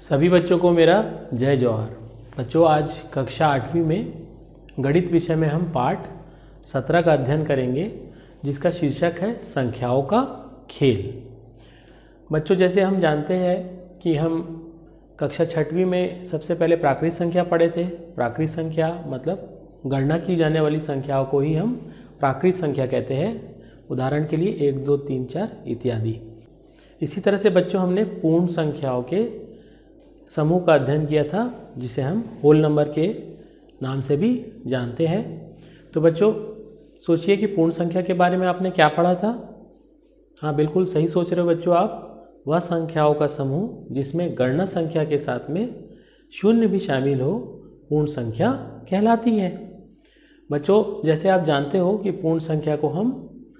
सभी बच्चों को मेरा जय जौहर। बच्चों, आज कक्षा 8वीं में गणित विषय में हम पाठ 17 का अध्ययन करेंगे, जिसका शीर्षक है संख्याओं का खेल। बच्चों, जैसे हम जानते हैं कि हम कक्षा 6वीं में सबसे पहले प्राकृत संख्या पढ़े थे। प्राकृत संख्या मतलब गणना की जाने वाली संख्याओं को ही हम प्राकृत संख्या कहते हैं। उदाहरण के लिए 1, 2, 3, 4 इत्यादि। इसी तरह से बच्चों हमने पूर्ण संख्याओं के समूह का अध्ययन किया था, जिसे हम होल नंबर के नाम से भी जानते हैं। तो बच्चों सोचिए कि पूर्ण संख्या के बारे में आपने क्या पढ़ा था। हाँ, बिल्कुल सही सोच रहे हो बच्चों आप। वह संख्याओं का समूह जिसमें गणना संख्या के साथ में शून्य भी शामिल हो पूर्ण संख्या कहलाती है। बच्चों, जैसे आप जानते हो कि पूर्ण संख्या को हम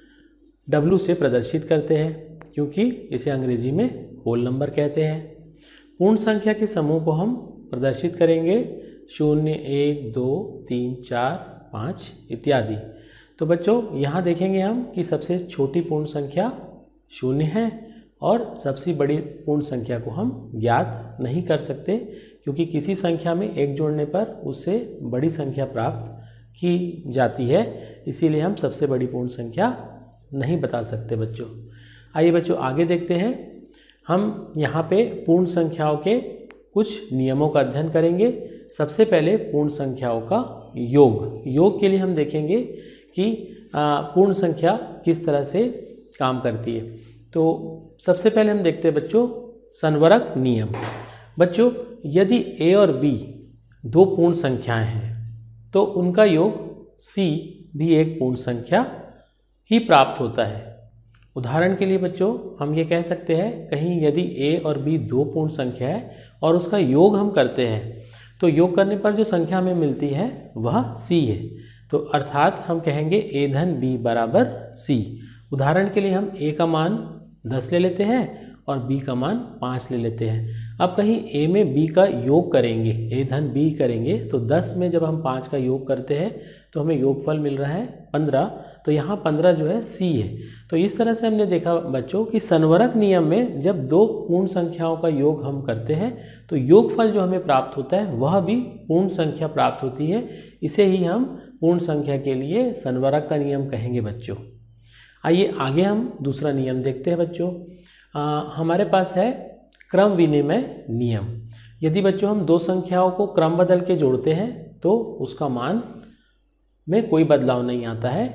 W से प्रदर्शित करते हैं, क्योंकि इसे अंग्रेजी में होल नंबर कहते हैं। पूर्ण संख्या के समूह को हम प्रदर्शित करेंगे 0, 1, 2, 3, 4, 5 इत्यादि। तो बच्चों यहाँ देखेंगे हम कि सबसे छोटी पूर्ण संख्या 0 है और सबसे बड़ी पूर्ण संख्या को हम ज्ञात नहीं कर सकते, क्योंकि किसी संख्या में 1 जोड़ने पर उससे बड़ी संख्या प्राप्त की जाती है। इसीलिए हम सबसे बड़ी पूर्ण संख्या नहीं बता सकते बच्चों। आइए बच्चों आगे देखते हैं। हम यहाँ पे पूर्ण संख्याओं के कुछ नियमों का अध्ययन करेंगे। सबसे पहले पूर्ण संख्याओं का योग के लिए हम देखेंगे कि पूर्ण संख्या किस तरह से काम करती है। तो सबसे पहले हम देखते हैं बच्चों संवरक नियम। बच्चों, यदि a और b दो पूर्ण संख्याएं हैं तो उनका योग c भी एक पूर्ण संख्या ही प्राप्त होता है। उदाहरण के लिए बच्चों हम ये कह सकते हैं, कहीं यदि a और b दो पूर्ण संख्या है और उसका योग हम करते हैं तो योग करने पर जो संख्या हमें मिलती है वह c है। तो अर्थात हम कहेंगे a धन b बराबर c। उदाहरण के लिए हम a का मान 10 ले लेते हैं और b का मान 5 ले लेते हैं। अब कहीं a में b का योग करेंगे, a धन b करेंगे, तो 10 में जब हम 5 का योग करते हैं तो हमें योगफल मिल रहा है 15। तो यहाँ 15 जो है c है। तो इस तरह से हमने देखा बच्चों कि संवरक नियम में जब दो पूर्ण संख्याओं का योग हम करते हैं तो योगफल जो हमें प्राप्त होता है वह भी पूर्ण संख्या प्राप्त होती है। इसे ही हम पूर्ण संख्या के लिए संवरक का नियम कहेंगे बच्चों। आइए आगे हम दूसरा नियम देखते हैं बच्चों। हमारे पास है क्रम विनिमय नियम। यदि बच्चों हम दो संख्याओं को क्रम बदल के जोड़ते हैं तो उसका मान में कोई बदलाव नहीं आता है।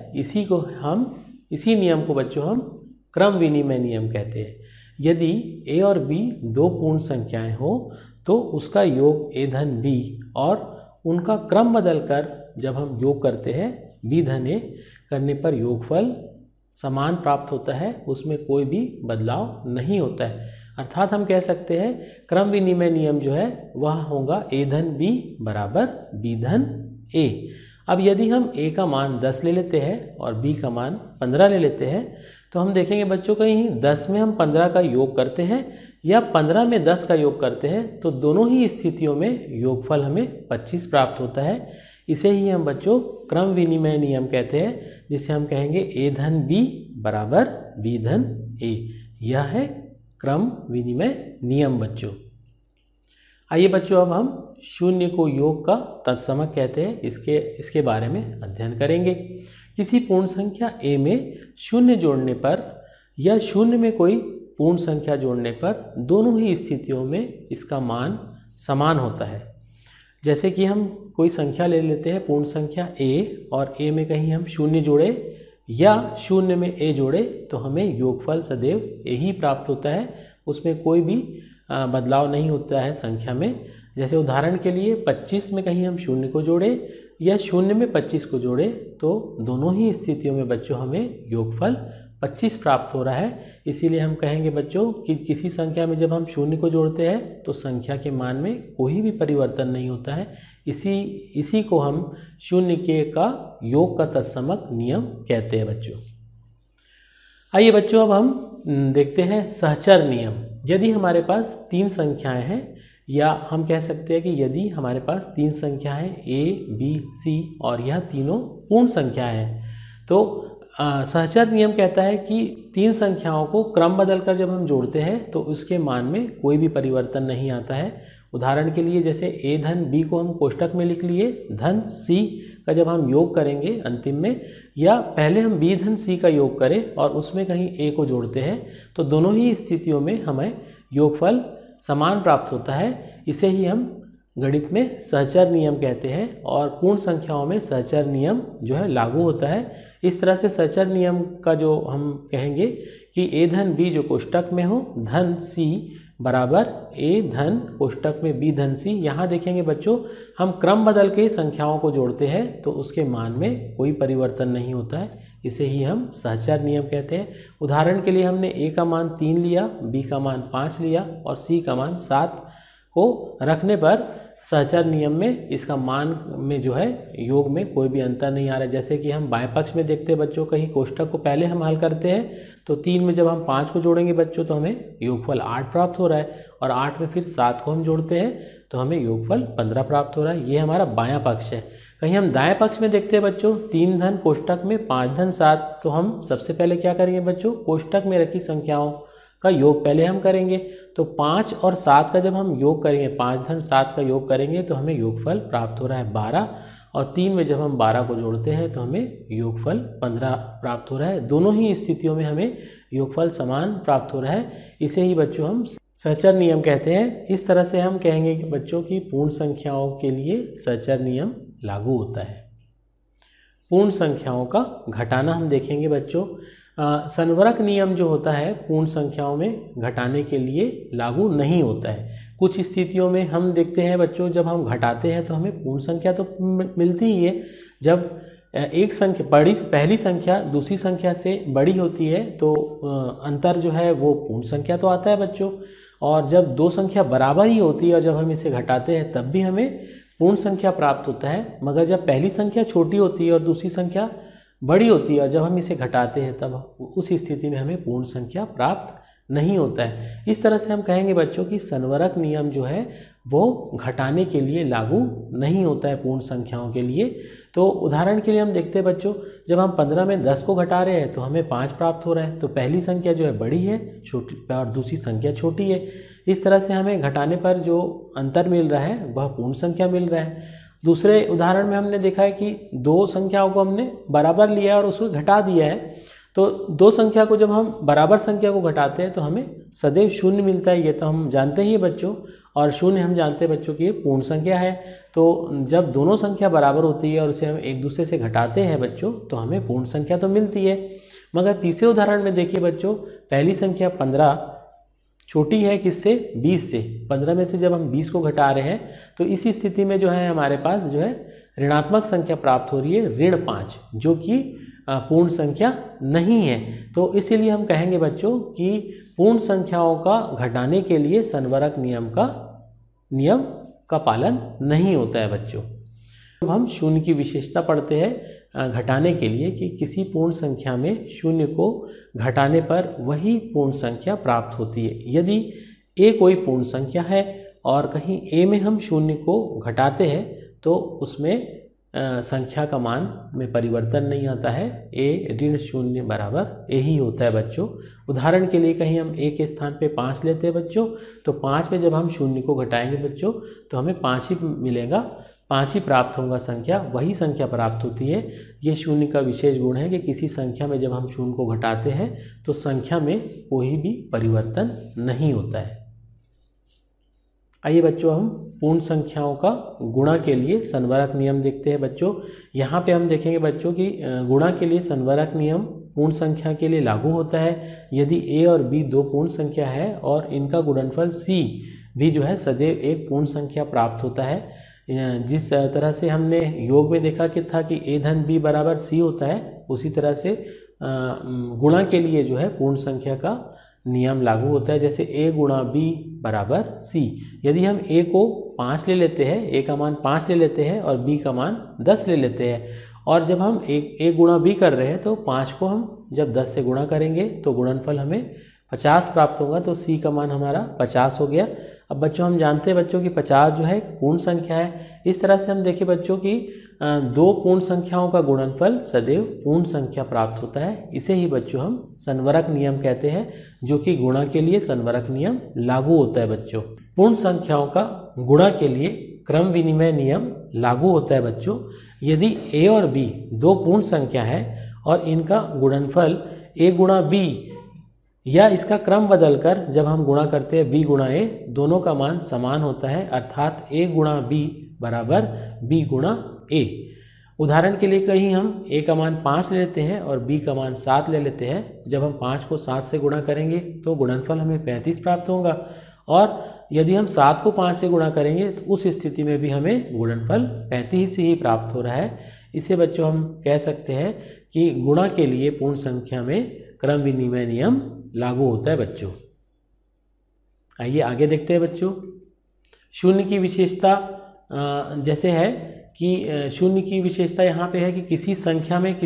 इसी नियम को बच्चों हम क्रम विनिमय नियम कहते हैं। यदि a और b दो पूर्ण संख्याएं हो तो उसका योग a धन b और उनका क्रम बदलकर जब हम योग करते हैं b धन a करने पर योगफल समान प्राप्त होता है, उसमें कोई भी बदलाव नहीं होता है। अर्थात हम कह सकते हैं क्रम विनिमय नियम जो है वह होगा a धन b बराबर b धन a। अब यदि हम a का मान 10 ले लेते हैं और b का मान 15 ले लेते हैं तो हम देखेंगे बच्चों कहीं 10 में हम 15 का योग करते हैं या 15 में 10 का योग करते हैं तो दोनों ही स्थितियों में योगफल हमें 25 प्राप्त होता है। इसे ही हम बच्चों क्रम विनिमय नियम कहते हैं, जिसे हम कहेंगे a धन b बराबर b धन a। यह है क्रम विनिमय नियम बच्चों। आइए बच्चों अब हम शून्य को योग का तत्समक कहते हैं, इसके बारे में अध्ययन करेंगे। किसी पूर्ण संख्या a में शून्य जोड़ने पर या शून्य में कोई पूर्ण संख्या जोड़ने पर दोनों ही स्थितियों में इसका मान समान होता है। जैसे कि हम कोई संख्या ले लेते हैं पूर्ण संख्या a और a में कहीं हम शून्य जोड़े या शून्य में a जोड़े तो हमें योगफल सदैव a ही प्राप्त होता है, उसमें कोई भी बदलाव नहीं होता है संख्या में। जैसे उदाहरण के लिए 25 में कहीं हम शून्य को जोड़े या शून्य में 25 को जोड़े तो दोनों ही स्थितियों में बच्चों हमें योगफल 25 प्राप्त हो रहा है। इसीलिए हम कहेंगे बच्चों कि किसी संख्या में जब हम शून्य को जोड़ते हैं तो संख्या के मान में कोई भी परिवर्तन नहीं होता है। इसी को हम शून्य के का योग का तत्समक नियम कहते हैं बच्चों। आइए बच्चों अब हम देखते हैं सहचर नियम। यदि हमारे पास 3 संख्याएं हैं, या हम कह सकते हैं कि यदि हमारे पास 3 संख्याएं a, b, c और यह तीनों पूर्ण संख्याएं हैं तो सहचर नियम कहता है कि तीन संख्याओं को क्रम बदलकर जब हम जोड़ते हैं तो उसके मान में कोई भी परिवर्तन नहीं आता है। उदाहरण के लिए जैसे a धन b को हम कोष्टक में लिख लिए, धन c का जब हम योग करेंगे अंतिम में, या पहले हम b धन c का योग करें और उसमें कहीं a को जोड़ते हैं, तो दोनों ही स्थितियों में हमें योगफल समान प्राप्त होता है। इसे ही हम गणित में सहचर नियम कहते हैं और पूर्ण संख्याओं में सहचर नियम जो है लागू होता है। इस तरह से सहचर नियम का जो हम कहेंगे कि a धन b जो कोष्टक में हो, धन c बराबर a धन कोष्टक में b धन c। यहाँ देखेंगे बच्चों, हम क्रम बदल के संख्याओं को जोड़ते हैं तो उसके मान में कोई परिवर्तन नहीं होता है। इसे ही हम सहचर नियम कहते हैं। उदाहरण के लिए हमने a का मान 3 लिया, b का मान 5 लिया और c का मान 7 को रखने पर सहचर नियम में इसका मान में जो है योग में कोई भी अंतर नहीं आ रहा है। जैसे कि हम बाएं पक्ष में देखते हैं बच्चों, कहीं कोष्टक को पहले हम हल करते हैं तो 3 में जब हम 5 को जोड़ेंगे बच्चों तो हमें योगफल 8 प्राप्त हो रहा है, और 8 में फिर 7 को हम जोड़ते हैं तो हमें योगफल 15 प्राप्त हो रहा है। ये हमारा बायां पक्ष है। कहीं हम दाएं पक्ष में देखते हैं बच्चों, 3 धन कोष्टक में 5 धन 7, तो हम सबसे पहले क्या करेंगे बच्चों, कोष्टक में रखी संख्याओं का योग पहले हम करेंगे। तो 5 और 7 का जब हम योग करेंगे, 5 धन 7 का योग करेंगे तो हमें योगफल प्राप्त हो रहा है 12, और 3 में जब हम 12 को जोड़ते हैं तो हमें योगफल 15 प्राप्त हो रहा है। दोनों ही स्थितियों में हमें योगफल समान प्राप्त हो रहा है। इसे ही बच्चों हम सहचर नियम कहते हैं। इस तरह से हम कहेंगे कि बच्चों की पूर्ण संख्याओं के लिए सहचर नियम लागू होता है। पूर्ण संख्याओं का घटाना हम देखेंगे बच्चों। संवरक नियम जो होता है पूर्ण संख्याओं में घटाने के लिए लागू नहीं होता है। कुछ स्थितियों में हम देखते हैं बच्चों, जब हम घटाते हैं तो हमें पूर्ण संख्या तो मिलती ही है। जब एक संख्या पहली संख्या दूसरी संख्या से बड़ी होती है तो अंतर जो है वो पूर्ण संख्या तो आता है बच्चों, और जब दो संख्या बराबर ही होती है और जब हम इसे घटाते हैं तब भी हमें पूर्ण संख्या प्राप्त होता है। मगर जब पहली संख्या छोटी होती है और दूसरी संख्या बड़ी होती है और जब हम इसे घटाते हैं तब उस स्थिति में हमें पूर्ण संख्या प्राप्त नहीं होता है। इस तरह से हम कहेंगे बच्चों कि संवरक नियम जो है वो घटाने के लिए लागू नहीं होता है पूर्ण संख्याओं के लिए। तो उदाहरण के लिए हम देखते हैं बच्चों, जब हम 15 में 10 को घटा रहे हैं तो हमें 5 प्राप्त हो रहा है। तो पहली संख्या जो है बड़ी है छोटी और दूसरी संख्या छोटी है। इस तरह से हमें घटाने पर जो अंतर मिल रहा है वह पूर्ण संख्या मिल रहा है। दूसरे उदाहरण में हमने देखा है कि दो संख्याओं को हमने बराबर लिया और उसको घटा दिया है। तो दो संख्या को जब हम बराबर संख्या को घटाते हैं तो हमें सदैव शून्य मिलता है, ये तो हम जानते ही हैं बच्चों। और शून्य हम जानते हैं बच्चों कि ये पूर्ण संख्या है। तो जब दोनों संख्या बराबर होती है और उसे हम एक दूसरे से घटाते हैं बच्चों तो हमें पूर्ण संख्या तो मिलती है। मगर तीसरे उदाहरण में देखिए बच्चों, पहली संख्या 15 छोटी है किससे, 20 से। 15 में से जब हम 20 को घटा रहे हैं तो इस स्थिति में जो है हमारे पास जो है ऋणात्मक संख्या प्राप्त हो रही है, ऋण 5, जो कि पूर्ण संख्या नहीं है। तो इसीलिए हम कहेंगे बच्चों कि पूर्ण संख्याओं का घटाने के लिए संवरक नियम का पालन नहीं होता है बच्चों। अब हम शून्य की विशेषता पढ़ते हैं घटाने के लिए कि किसी पूर्ण संख्या में शून्य को घटाने पर वही पूर्ण संख्या प्राप्त होती है। यदि a कोई पूर्ण संख्या है और कहीं a में हम शून्य को घटाते हैं तो उसमें संख्या का मान में परिवर्तन नहीं आता है। a ऋण शून्य बराबर a ही होता है बच्चों। उदाहरण के लिए कहीं हम a के स्थान पे 5 लेते हैं बच्चों, तो 5 में जब हम शून्य को घटाएंगे बच्चों तो हमें 5 ही मिलेगा, 5 ही प्राप्त होगा संख्या, वही संख्या प्राप्त होती है। ये शून्य का विशेष गुण है कि किसी संख्या में जब हम शून्य को घटाते हैं तो संख्या में कोई भी परिवर्तन नहीं होता है। आइए बच्चों हम पूर्ण संख्याओं का गुणा के लिए संवरक नियम देखते हैं बच्चों। यहाँ पे हम देखेंगे बच्चों कि गुणा के लिए संवरक नियम पूर्ण संख्या के लिए लागू होता है यदि a और b दो पूर्ण संख्या है और इनका गुणनफल c भी जो है सदैव एक पूर्ण संख्या प्राप्त होता है। जिस तरह से हमने योग में देखा कि था कि a धन b बराबर c होता है, उसी तरह से गुणा के लिए जो है पूर्ण संख्या का नियम लागू होता है। जैसे a गुणा b बराबर c। यदि हम a को 5 ले लेते हैं, a का मान 5 ले लेते हैं और b का मान 10 ले लेते हैं, और जब हम a गुणा b कर रहे हैं तो 5 को हम जब 10 से गुणा करेंगे तो गुणनफल हमें 50 प्राप्त होगा तो c का मान हमारा 50 हो गया। अब बच्चों हम जानते हैं बच्चों कि 50 जो है एक पूर्ण संख्या है। इस तरह से हम देखें बच्चों की दो पूर्ण संख्याओं का गुणनफल सदैव पूर्ण संख्या प्राप्त होता है। इसे ही बच्चों हम संवरक नियम कहते हैं, जो कि गुणा के लिए संवरक नियम लागू होता है बच्चों। पूर्ण संख्याओं का गुणा के लिए क्रम विनिमय नियम लागू होता है बच्चों। यदि a और b दो पूर्ण संख्या है और इनका गुणनफल a गुणा b या इसका क्रम बदलकर जब हम गुणा करते हैं b गुणा a, दोनों का मान समान होता है, अर्थात a गुणा b बराबर b गुणा a। उदाहरण के लिए कहीं हम a का मान 5 ले लेते हैं और b का मान 7 ले लेते हैं। जब हम 5 को 7 से गुणा करेंगे तो गुणनफल हमें 35 प्राप्त होगा, और यदि हम 7 को 5 से गुणा करेंगे तो उस स्थिति में भी हमें गुणनफल 35 ही प्राप्त हो रहा है। इसे बच्चों हम कह सकते हैं कि गुणा के लिए पूर्ण संख्या में क्रम विनिमय नियम लागू होता है बच्चों। आइए आगे देखते हैं बच्चों। शून्य की विशेषता जैसे है कि शून्य की विशेषता यहाँ पे है कि किसी संख्या में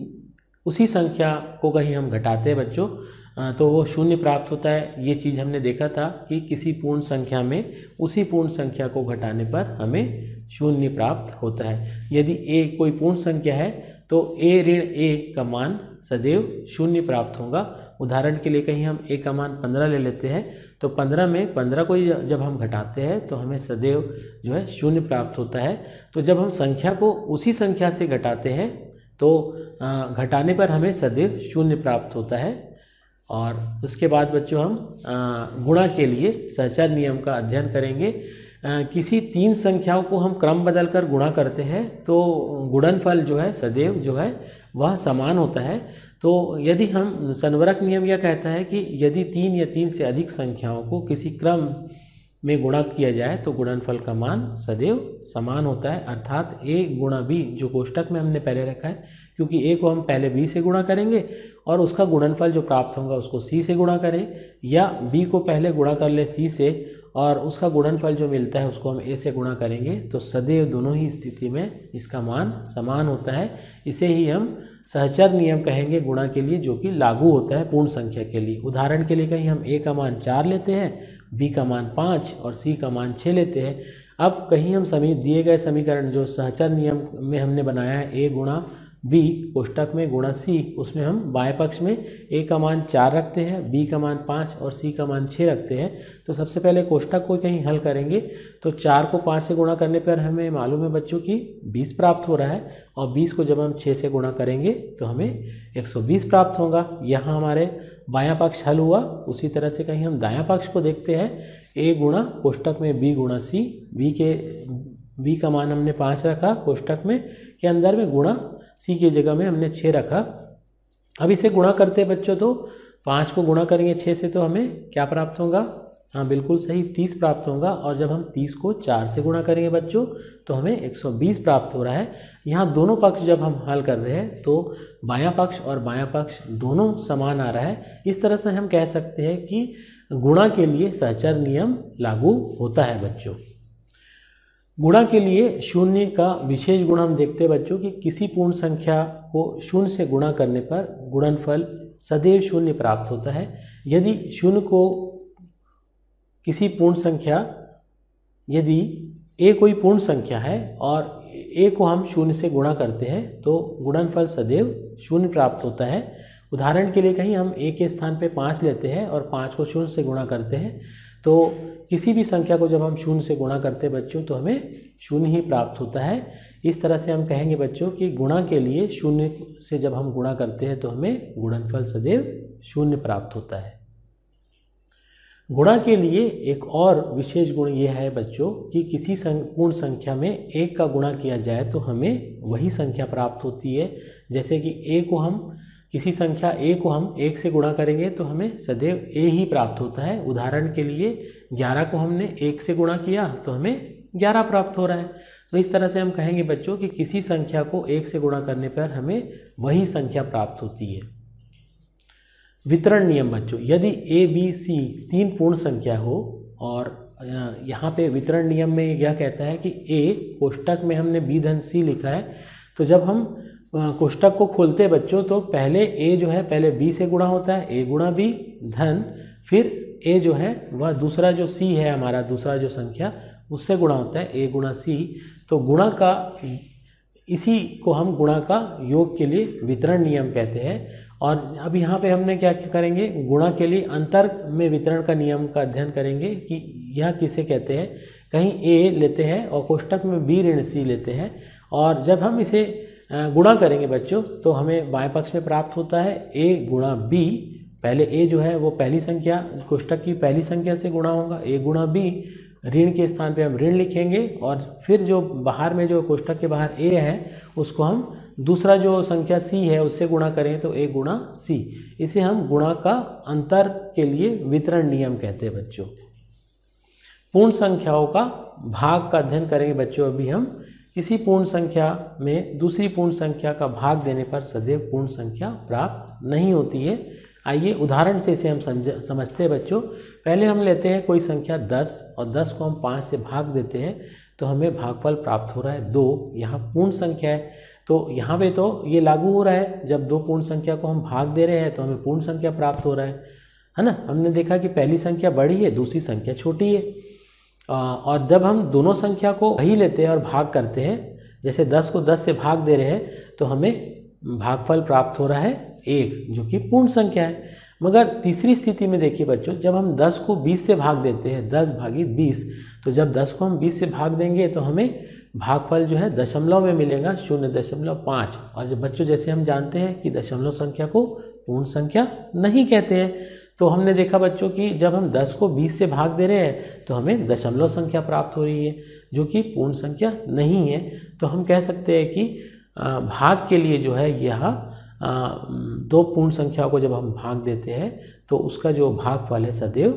उसी संख्या को कहीं हम घटाते हैं बच्चों तो वो शून्य प्राप्त होता है। ये चीज़ हमने देखा था कि किसी पूर्ण संख्या में उसी पूर्ण संख्या को घटाने पर हमें शून्य प्राप्त होता है। यदि a कोई पूर्ण संख्या है तो a ऋण a का मान सदैव शून्य प्राप्त होगा। उदाहरण के लिए कहीं हम a का मान 15 ले लेते हैं तो 15 में 15 को जब हम घटाते हैं तो हमें सदैव जो है शून्य प्राप्त होता है। तो जब हम संख्या को उसी संख्या से घटाते हैं तो घटाने पर हमें सदैव शून्य प्राप्त होता है। और उसके बाद बच्चों हम गुणा के लिए सहचर नियम का अध्ययन करेंगे। किसी तीन संख्याओं को हम क्रम बदलकर गुणा करते हैं तो गुणनफल जो है सदैव जो है वह समान होता है। तो यदि हम संवरक नियम यह कहता है कि यदि 3 या 3 से अधिक संख्याओं को किसी क्रम में गुणा किया जाए तो गुणनफल का मान सदैव समान होता है, अर्थात a गुणा b जो कोष्टक में हमने पहले रखा है, क्योंकि a को हम पहले b से गुणा करेंगे और उसका गुणनफल जो प्राप्त होगा उसको c से गुणा करें, या b को पहले गुणा कर ले c से और उसका गुणनफल जो मिलता है उसको हम a से गुणा करेंगे, तो सदैव दोनों ही स्थिति में इसका मान समान होता है। इसे ही हम सहचर नियम कहेंगे गुणा के लिए, जो कि लागू होता है पूर्ण संख्या के लिए। उदाहरण के लिए कहीं हम a का मान 4 लेते हैं, b का मान 5 और c का मान 6 लेते हैं। अब कहीं हम दिए गए समीकरण जो सहचर नियम में हमने बनाया है a गुणा b कोष्टक में गुणा c, उसमें हम बाएं पक्ष में a का मान 4 रखते हैं, b का मान 5 और c का मान 6 रखते हैं। तो सबसे पहले कोष्टक को कहीं हल करेंगे तो 4 को 5 से गुणा करने पर हमें मालूम है बच्चों कि 20 प्राप्त हो रहा है, और 20 को जब हम 6 से गुणा करेंगे तो हमें 120 प्राप्त होगा। यहाँ हमारे बायां पक्ष हल हुआ। उसी तरह से कहीं हम दायां पक्ष को देखते हैं, a गुणा कोष्टक में b गुणा c, b का मान हमने 5 रखा कोष्टक में के अंदर में, गुणा c की जगह में हमने 6 रखा। अब इसे गुणा करते हैं बच्चों, तो 5 को गुणा करेंगे 6 से तो हमें क्या प्राप्त होगा? हाँ बिल्कुल सही, 30 प्राप्त होगा। और जब हम 30 को 4 से गुणा करेंगे बच्चों तो हमें 120 प्राप्त हो रहा है। यहाँ दोनों पक्ष जब हम हल कर रहे हैं तो बायां पक्ष और बायां पक्ष दोनों समान आ रहा है। इस तरह से हम कह सकते हैं कि गुणा के लिए सहचर नियम लागू होता है बच्चों। गुणा के लिए शून्य का विशेष गुण हम देखते हैं बच्चों कि किसी पूर्ण संख्या को शून्य से गुणा करने पर गुणनफल सदैव शून्य प्राप्त होता है। यदि शून्य को किसी पूर्ण संख्या, यदि a कोई पूर्ण संख्या है और a को हम शून्य से गुणा करते हैं तो गुणनफल सदैव शून्य प्राप्त होता है। उदाहरण के लिए कहीं हम a के स्थान पे 5 लेते हैं और 5 को शून्य से गुणा करते हैं, तो किसी भी संख्या को जब हम शून्य से गुणा करते हैं बच्चों तो हमें शून्य ही प्राप्त होता है। इस तरह से हम कहेंगे बच्चों कि गुणा के लिए शून्य से जब हम गुणा करते हैं तो हमें गुणनफल सदैव शून्य प्राप्त होता है। गुणा के लिए एक और विशेष गुण ये है बच्चों कि किसी पूर्ण संख्या में 1 का गुणा किया जाए तो हमें वही संख्या प्राप्त होती है। जैसे कि किसी संख्या a को हम 1 से गुणा करेंगे तो हमें सदैव a ही प्राप्त होता है। उदाहरण के लिए 11 को हमने 1 से गुणा किया तो हमें 11 प्राप्त हो रहा है। तो इस तरह से हम कहेंगे बच्चों कि किसी संख्या को 1 से गुणा करने पर हमें वही संख्या प्राप्त होती है। वितरण नियम बच्चों, यदि a b c 3 पूर्ण संख्या हो, और यहाँ पे वितरण नियम में यह कहता है कि a कोष्टक में हमने b धन c लिखा है, तो जब हम कोष्टक को खोलते हैं बच्चों तो पहले a जो है पहले b से गुणा होता है, a गुणा b धन, फिर a जो है वह दूसरा जो c है हमारा दूसरा जो संख्या उससे गुणा होता है, a गुणा c। तो गुणा का इसी को हम गुणा का योग के लिए वितरण नियम कहते हैं। और अब यहाँ पे हमने क्या करेंगे, गुणा के लिए अंतर में वितरण का नियम का अध्ययन करेंगे कि यह किसे कहते हैं। कहीं a लेते हैं और कोष्टक में b ऋण c लेते हैं, और जब हम इसे गुणा करेंगे बच्चों तो हमें बाएं पक्ष में प्राप्त होता है a गुणा b। पहले a जो है वो पहली संख्या कोष्टक की पहली संख्या से गुणा होगा, a गुणा b, ऋण के स्थान पे हम ऋण लिखेंगे, और फिर जो बाहर में जो कोष्टक के बाहर a है उसको हम दूसरा जो संख्या c है उससे गुणा करें तो a गुणा c। इसे हम गुणा का अंतर के लिए वितरण नियम कहते हैं बच्चों। पूर्ण संख्याओं का भाग का अध्ययन करेंगे बच्चों। अभी हम किसी पूर्ण संख्या में दूसरी पूर्ण संख्या का भाग देने पर सदैव पूर्ण संख्या प्राप्त नहीं होती है। आइए उदाहरण से इसे हम समझते हैं बच्चों। पहले हम लेते हैं कोई संख्या 10 और 10 को हम 5 से भाग देते हैं तो हमें भागफल प्राप्त हो रहा है 2। यहाँ पूर्ण संख्या है तो यहाँ पे तो ये लागू हो रहा है, जब दो पूर्ण संख्या को हम भाग दे रहे हैं तो हमें पूर्ण संख्या प्राप्त हो रहा है ना। हमने देखा कि पहली संख्या बड़ी है दूसरी संख्या छोटी है, और जब हम दोनों संख्या को वही लेते हैं और भाग करते हैं, जैसे 10 को 10 से भाग दे रहे हैं तो हमें भागफल प्राप्त हो रहा है 1 जो कि पूर्ण संख्या है। मगर तीसरी स्थिति में देखिए बच्चों, जब हम 10 को 20 से भाग देते हैं 10 भागी 20, तो जब 10 को हम 20 से भाग देंगे तो हमें भागफल जो है दशमलव में मिलेगा 0.5। और जब बच्चों जैसे हम जानते हैं कि दशमलव संख्या को पूर्ण संख्या नहीं कहते हैं, तो हमने देखा बच्चों कि जब हम 10 को 20 से भाग दे रहे हैं तो हमें दशमलव संख्या प्राप्त हो रही है जो कि पूर्ण संख्या नहीं है। तो हम कह सकते हैं कि भाग के लिए जो है यह दो पूर्ण संख्याओं को जब हम भाग देते हैं तो उसका जो भागफल है सदैव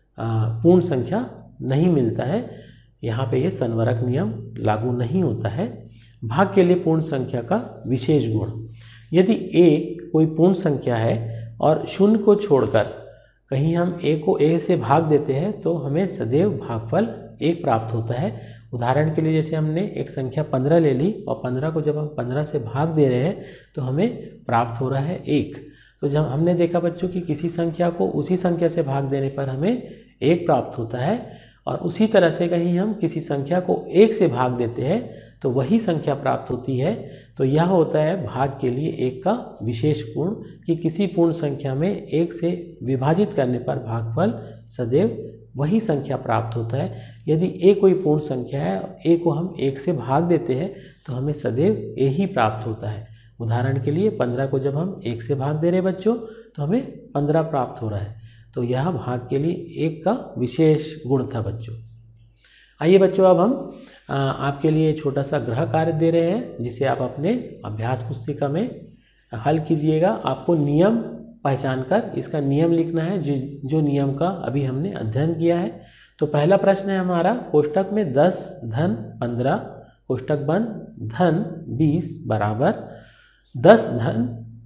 पूर्ण संख्या नहीं मिलता है। यहाँ पे ये संवरक नियम लागू नहीं होता है। भाग के लिए पूर्ण संख्या का विशेष गुण, यदि a कोई पूर्ण संख्या है और शून्य को छोड़कर कहीं हम a को a से भाग देते हैं तो हमें सदैव भागफल 1 प्राप्त होता है। उदाहरण के लिए जैसे हमने एक संख्या 15 ले ली और 15 को जब हम 15 से भाग दे रहे हैं तो हमें प्राप्त हो रहा है 1। तो जब हमने देखा बच्चों कि किसी संख्या को उसी संख्या से भाग देने पर हमें 1 प्राप्त होता है, और उसी तरह से कहीं हम किसी संख्या को 1 से भाग देते हैं तो वही संख्या प्राप्त होती है। तो यह होता है भाग के लिए 1 का विशेष गुण कि किसी पूर्ण संख्या में 1 से विभाजित करने पर भागफल सदैव वही संख्या प्राप्त होता है। यदि a कोई पूर्ण संख्या है और a को हम 1 से भाग देते हैं तो हमें सदैव a ही प्राप्त होता है। उदाहरण के लिए 15 को जब हम 1 से भाग दे रहे हैं बच्चों तो हमें 15 प्राप्त हो रहा है। तो यह भाग के लिए 1 का विशेष गुण था बच्चों। आइए बच्चों, अब हम आपके लिए छोटा सा गृह कार्य दे रहे हैं जिसे आप अपने अभ्यास पुस्तिका में हल कीजिएगा। आपको नियम पहचान कर इसका नियम लिखना है जो नियम का अभी हमने अध्ययन किया है। तो पहला प्रश्न है हमारा, कोष्टक में 10 धन 15 कोष्टक बंद धन 20 बराबर 10 धन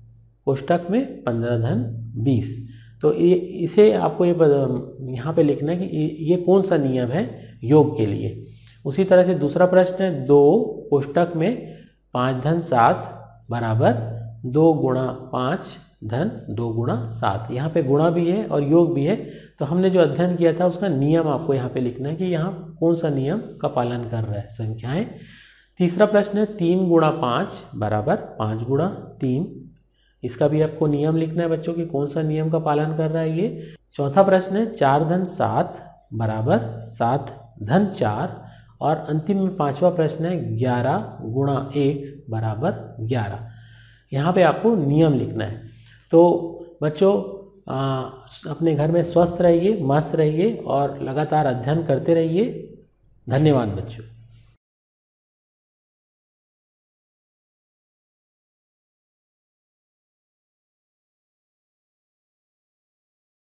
कोष्टक में 15 धन 20। तो इसे आपको यहाँ पे लिखना है कि ये कौन सा नियम है योग के लिए। उसी तरह से दूसरा प्रश्न है, 2 कोष्टक में 5 धन 7 बराबर 2 गुणा 5 धन 2 गुणा 7। यहाँ पे गुणा भी है और योग भी है। तो हमने जो अध्ययन किया था उसका नियम आपको यहाँ पे लिखना है कि यहाँ कौन सा नियम का पालन कर रहा है संख्याएं। तीसरा प्रश्न है, 3 गुणा 5 बराबर 5 गुणा 3। इसका भी आपको नियम लिखना है बच्चों कि कौन सा नियम का पालन कर रहा है ये। चौथा प्रश्न है, 4 धन 7 बराबर 7 धन 4। और अंतिम में 5वां प्रश्न है, 11 गुणा 1 बराबर 11। यहाँ पे आपको नियम लिखना है। तो बच्चों अपने घर में स्वस्थ रहिए, मस्त रहिए और लगातार अध्ययन करते रहिए। धन्यवाद बच्चों।